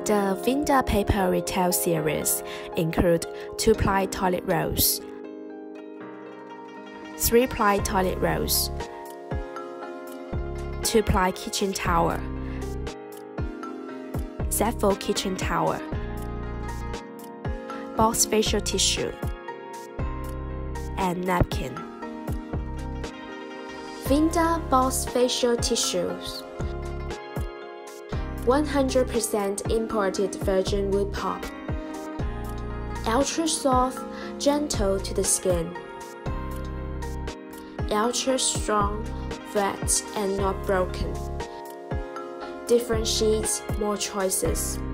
The Vinda paper retail series include 2-ply toilet rolls, 3-ply toilet rolls, 2-ply kitchen towel, Z-fold kitchen towel, box facial tissue, and napkin. Vinda box facial tissues, 100% imported virgin wood pulp, ultra soft, gentle to the skin, ultra strong, wet and not broken. Different sheets, more choices.